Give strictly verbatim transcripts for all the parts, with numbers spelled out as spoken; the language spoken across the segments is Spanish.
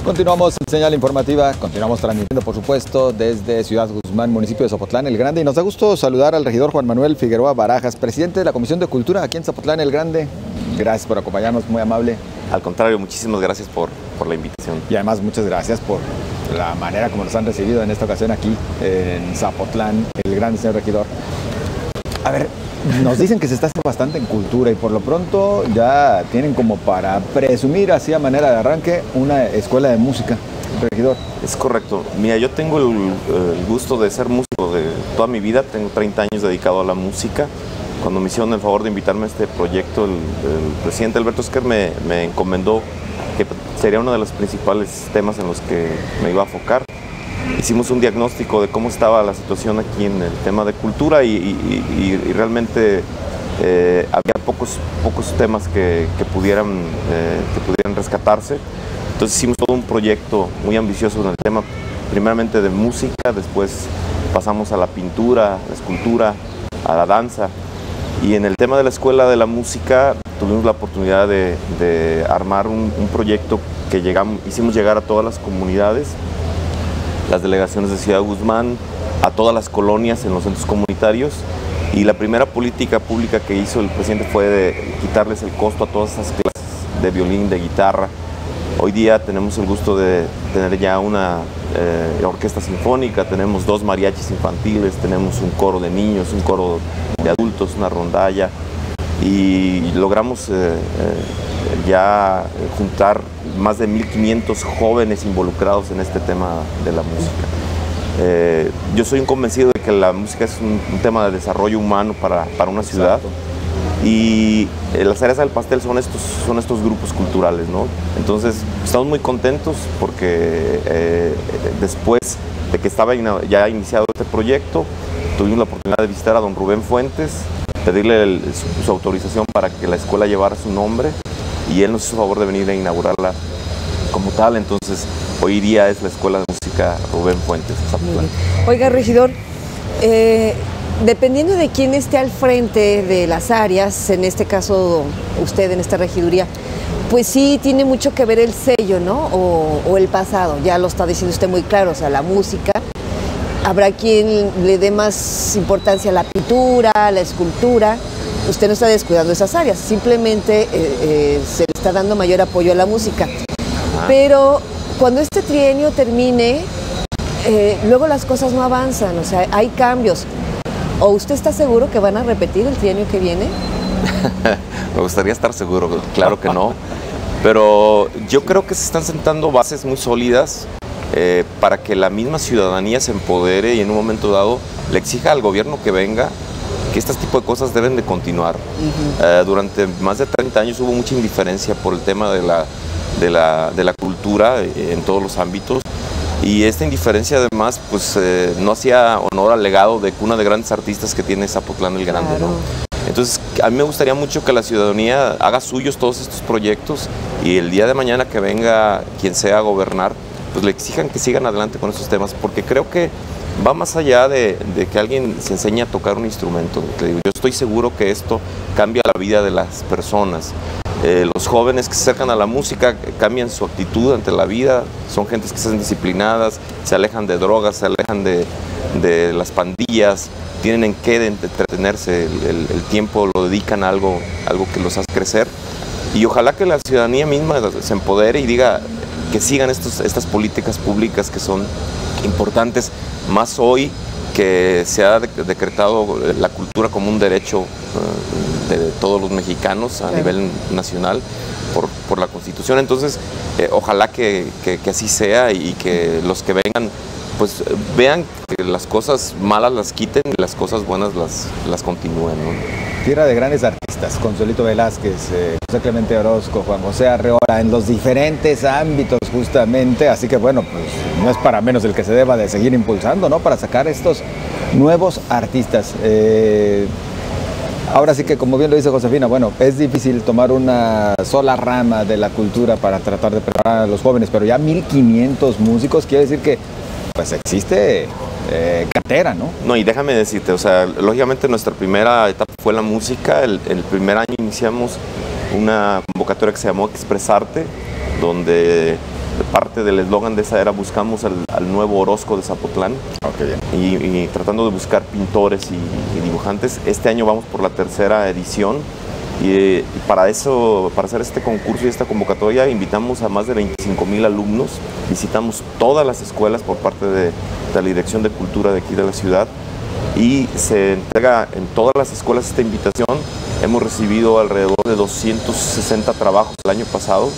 Continuamos en señal informativa, continuamos transmitiendo, por supuesto, desde Ciudad Guzmán, municipio de Zapotlán el Grande. Y nos da gusto saludar al regidor Juan Manuel Figueroa Barajas, presidente de la Comisión de Cultura aquí en Zapotlán el Grande. Gracias por acompañarnos, muy amable. Al contrario, muchísimas gracias por, por la invitación. Y además, muchas gracias por la manera como nos han recibido en esta ocasión aquí en Zapotlán el Grande, señor regidor. A ver, nos dicen que se está haciendo bastante en cultura y por lo pronto ya tienen como para presumir así a manera de arranque una escuela de música, regidor. Es correcto. Mira, yo tengo el, el gusto de ser músico de toda mi vida, tengo treinta años dedicado a la música. Cuando me hicieron el favor de invitarme a este proyecto, el, el presidente Alberto Esquer me, me encomendó que sería uno de los principales temas en los que me iba a enfocar. Hicimos un diagnóstico de cómo estaba la situación aquí en el tema de cultura y, y, y, y realmente eh, había pocos, pocos temas que, que, pudieran, eh, que pudieran rescatarse. Entonces hicimos todo un proyecto muy ambicioso en el tema, primeramente de música, después pasamos a la pintura, a la escultura, a la danza. Y en el tema de la Escuela de la Música tuvimos la oportunidad de, de armar un, un proyecto que llegamos, hicimos llegar a todas las comunidades, las delegaciones de Ciudad Guzmán, a todas las colonias en los centros comunitarios, y la primera política pública que hizo el presidente fue de quitarles el costo a todas esas clases de violín, de guitarra. Hoy día tenemos el gusto de tener ya una eh, orquesta sinfónica, tenemos dos mariachis infantiles, tenemos un coro de niños, un coro de adultos, una rondalla, y logramos eh, eh, ya juntar más de mil quinientos jóvenes involucrados en este tema de la música. Eh, yo soy un convencido de que la música es un, un tema de desarrollo humano para, para una ciudad. Exacto. Y eh, las cerezas del pastel son estos, son estos grupos culturales, ¿no? Entonces estamos muy contentos porque eh, después de que estaba ya iniciado este proyecto, tuvimos la oportunidad de visitar a don Rubén Fuentes, pedirle el, su, su autorización para que la escuela llevara su nombre, y él nos hizo favor de venir a inaugurarla como tal. Entonces hoy día es la Escuela de Música Rubén Fuentes. Oiga, regidor, eh, dependiendo de quién esté al frente de las áreas, en este caso usted en esta regiduría, pues sí tiene mucho que ver el sello, ¿no? O, o el pasado, ya lo está diciendo usted muy claro, o sea, la música. Habrá quien le dé más importancia a la pintura, a la escultura. Usted no está descuidando esas áreas, simplemente eh, eh, se le está dando mayor apoyo a la música. Ajá. Pero cuando este trienio termine, eh, luego las cosas no avanzan, o sea, hay cambios. ¿O usted está seguro que van a repetir el trienio que viene? Me gustaría estar seguro, claro que no. Pero yo creo que se están sentando bases muy sólidas eh, para que la misma ciudadanía se empodere y en un momento dado le exija al gobierno que venga que este tipo de cosas deben de continuar. Uh-huh. eh, durante más de treinta años hubo mucha indiferencia por el tema de la, de la, de la cultura eh, en todos los ámbitos. Y esta indiferencia además pues eh, no hacía honor al legado de cuna de grandes artistas que tiene Zapotlán el Grande, claro, ¿no? Entonces a mí me gustaría mucho que la ciudadanía haga suyos todos estos proyectos y el día de mañana que venga quien sea a gobernar, pues le exijan que sigan adelante con estos temas, porque creo que va más allá de, de que alguien se enseñe a tocar un instrumento. Yo estoy seguro que esto cambia la vida de las personas. Eh, los jóvenes que se acercan a la música cambian su actitud ante la vida, son gentes que son disciplinadas, se alejan de drogas, se alejan de, de las pandillas, tienen en qué entretenerse, el, el, el tiempo lo dedican a algo, algo que los hace crecer. Y ojalá que la ciudadanía misma se empodere y diga que sigan estos, estas políticas públicas que son importantes, más hoy que se ha decretado la cultura como un derecho uh, de todos los mexicanos a, claro, nivel nacional por, por la Constitución. Entonces, eh, ojalá que, que, que así sea y que los que vengan pues vean que las cosas malas las quiten y las cosas buenas las, las continúen, ¿no? Tierra de grandes artistas, Consuelito Velázquez, eh, José Clemente Orozco, Juan José Arreola, en los diferentes ámbitos justamente, así que bueno, pues no es para menos el que se deba de seguir impulsando, ¿no? Para sacar estos nuevos artistas. Eh, ahora sí que, como bien lo dice Josefina, bueno, es difícil tomar una sola rama de la cultura para tratar de preparar a los jóvenes, pero ya mil quinientos músicos quiere decir que pues existe eh, cartera, ¿no? No, y déjame decirte, o sea, lógicamente nuestra primera etapa fue la música. El, el primer año iniciamos una convocatoria que se llamó Expresarte, donde parte del eslogan de esa era buscamos al, al nuevo Orozco de Zapotlán. Oh, qué bien. Y, y tratando de buscar pintores y, y dibujantes. Este año vamos por la tercera edición y, y para eso, para hacer este concurso y esta convocatoria, invitamos a más de veinticinco mil alumnos, visitamos todas las escuelas por parte de, de la Dirección de Cultura de aquí de la ciudad y se entrega en todas las escuelas esta invitación. Hemos recibido alrededor de doscientos sesenta trabajos el año pasado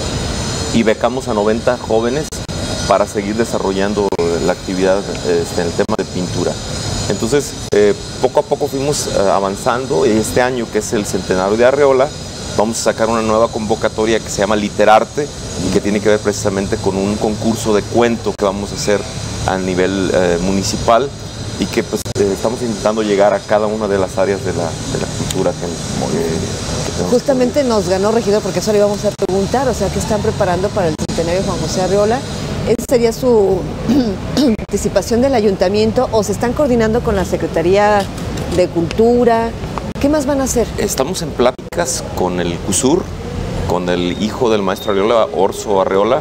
y becamos a noventa jóvenes para seguir desarrollando la actividad este, en el tema de pintura. Entonces, eh, poco a poco fuimos eh, avanzando y este año, que es el centenario de Arreola, vamos a sacar una nueva convocatoria que se llama Literarte y que tiene que ver precisamente con un concurso de cuento que vamos a hacer a nivel eh, municipal y que pues, eh, estamos intentando llegar a cada una de las áreas de la, de la cultura que, eh, que tenemos. Justamente nos ganó, regidor, porque eso le íbamos a preguntar, o sea, ¿qué están preparando para el centenario de Juan José Arreola? ¿Esa sería su participación del ayuntamiento o se están coordinando con la Secretaría de Cultura? ¿Qué más van a hacer? Estamos en pláticas con el CUSUR, con el hijo del maestro Arreola, Orso Arreola,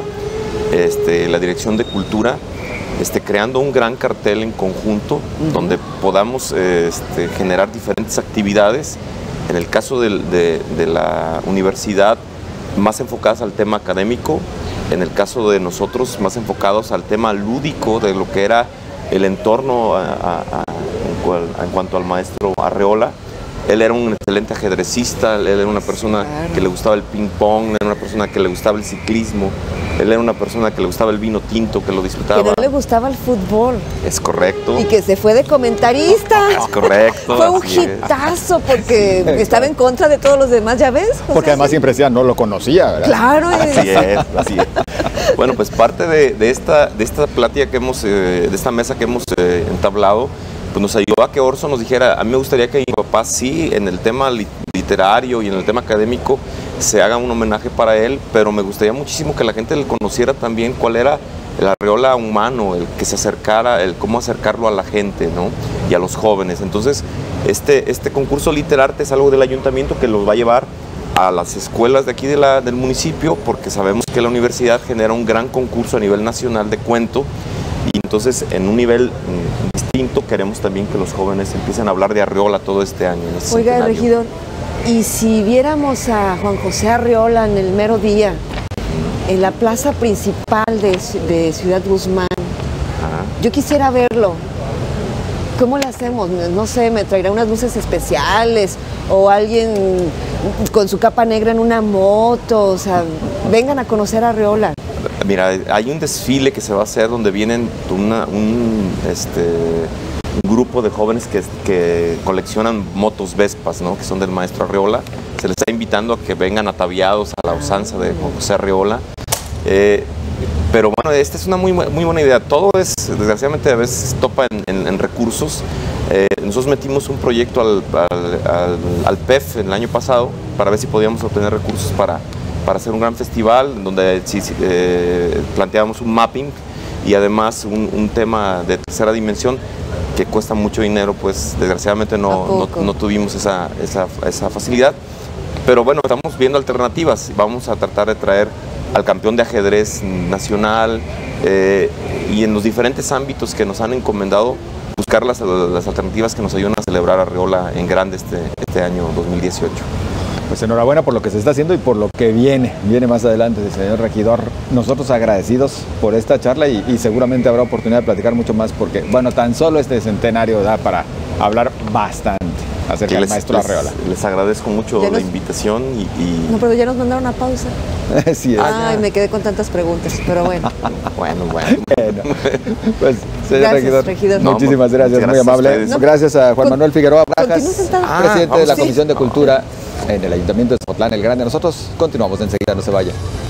este, la Dirección de Cultura, este, creando un gran cartel en conjunto uh-huh. donde podamos este, generar diferentes actividades. En el caso de, de, de la universidad, más enfocadas al tema académico. En el caso de nosotros, más enfocados al tema lúdico de lo que era el entorno a, a, a, en, cual, en cuanto al maestro Arreola. Él era un excelente ajedrecista, él era una persona claro. que le gustaba el ping pong, era una persona que le gustaba el ciclismo, él era una persona que le gustaba el vino tinto, que lo disfrutaba. Que no le gustaba el fútbol. Es correcto. Y que se fue de comentarista. Es correcto. Fue un hitazo porque estaba en contra de todos los demás, ¿ya ves? Porque sea, además sí. siempre decía, no lo conocía, ¿verdad? Claro. Así es, así es. Bueno, pues parte de, de, esta, de esta plática que hemos, eh, de esta mesa que hemos eh, entablado, pues nos ayudó a que Orso nos dijera, a mí me gustaría que mi papá sí, en el tema literario y en el tema académico, se haga un homenaje para él, pero me gustaría muchísimo que la gente le conociera también cuál era el Arreola humano, el que se acercara, el cómo acercarlo a la gente, ¿no? Y a los jóvenes. Entonces, este, este concurso Literarte es algo del ayuntamiento que los va a llevar a las escuelas de aquí de la, del municipio, porque sabemos que la universidad genera un gran concurso a nivel nacional de cuento, y entonces en un nivel mmm, distinto queremos también que los jóvenes empiecen a hablar de Arreola todo este año. En este Oiga, centenario. regidor, y si viéramos a Juan José Arreola en el mero día, en la plaza principal de, de Ciudad Guzmán, Ajá. yo quisiera verlo. ¿Cómo le hacemos? No sé, me traerá unas luces especiales o alguien con su capa negra en una moto, o sea, vengan a conocer a Arreola. Mira, hay un desfile que se va a hacer donde vienen una, un, este, un grupo de jóvenes que, que coleccionan motos Vespas, ¿no? Que son del maestro Arreola. Se les está invitando a que vengan ataviados a la usanza de Juan José Arreola. Eh, pero bueno, esta es una muy, muy buena idea. Todo es, desgraciadamente, a veces topa en, en, en recursos. Eh, nosotros metimos un proyecto al, al, al, al P E F el año pasado para ver si podíamos obtener recursos para, para hacer un gran festival donde sí, eh, planteábamos un mapping y además un, un tema de tercera dimensión que cuesta mucho dinero, pues desgraciadamente no, no, no tuvimos esa, esa, esa facilidad. Pero bueno, estamos viendo alternativas. Vamos a tratar de traer al campeón de ajedrez nacional eh, y en los diferentes ámbitos que nos han encomendado, buscar las, las alternativas que nos ayuden a celebrar Arreola en grande este, este año dos mil dieciocho. Pues enhorabuena por lo que se está haciendo y por lo que viene, viene más adelante, señor regidor. Nosotros agradecidos por esta charla y, y seguramente habrá oportunidad de platicar mucho más porque, bueno, tan solo este centenario da para hablar bastante acerca del maestro Arreola. Les, les agradezco mucho nos... la invitación y, y... No, pero ya nos mandaron a pausa. Sí es. Ay, me quedé con tantas preguntas, pero bueno. bueno, bueno. bueno. Pues, señor gracias, regidor, regidor. muchísimas no, gracias, gracias, muy amable. No, gracias a Juan Manuel Figueroa Brajas, ah, presidente de la sí. Comisión de Cultura en el Ayuntamiento de Zapotlán el Grande. Nosotros continuamos enseguida, no se vaya.